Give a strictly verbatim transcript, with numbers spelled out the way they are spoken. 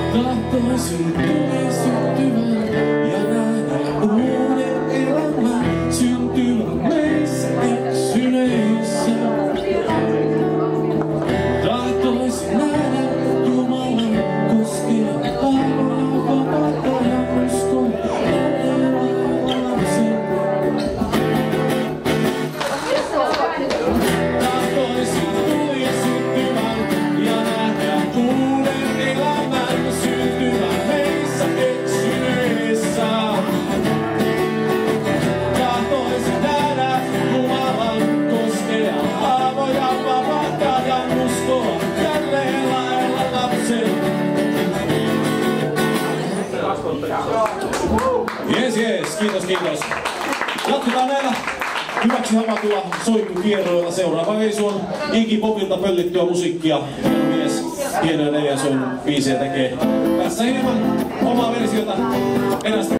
Tahtoisin tuli syttyvän ja nähdä uuden elämän syntyvän meissä eksyneissä. Tahtoisin nähdä Jumalan koskea aivoja vapautta ja uskoa elämänsä. Tahtoisin tuli syttyvän ja nähdä uuden elämän syntyvän meissä eksyneissä. Tahtoisin nähdä Jumalan koskea aivoja vapautta ja uskoa jälleen lailla lapsen. Jes, jes, kiitos, kiitos. Jatketaan näillä hyväksi havaitulla soittokierroilla. Seuraava veisu on Iggy Popilta pöllittyä musiikkia. Mies hienoja neljän soin biisejä tekee. Tässä hieman omaa versiota erästä